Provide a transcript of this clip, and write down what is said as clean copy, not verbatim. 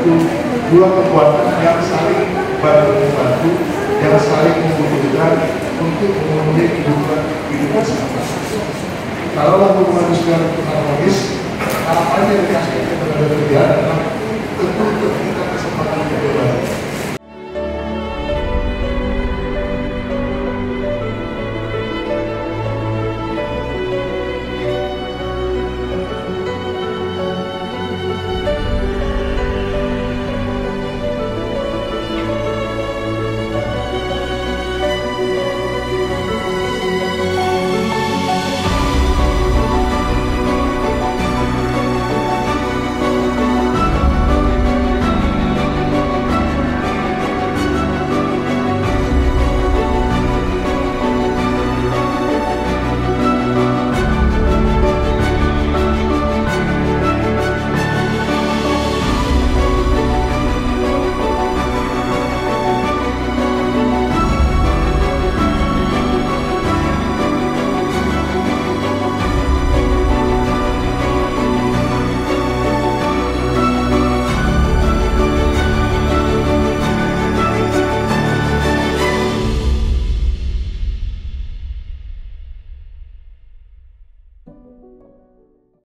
itu dua kekuatan yang saling bantu-bantu, yang saling membutuhkan untuk memenuhi kebutuhan hidup bersama. Kalau hubungan sosial itu harmonis, harapannya dikasih kepada kerja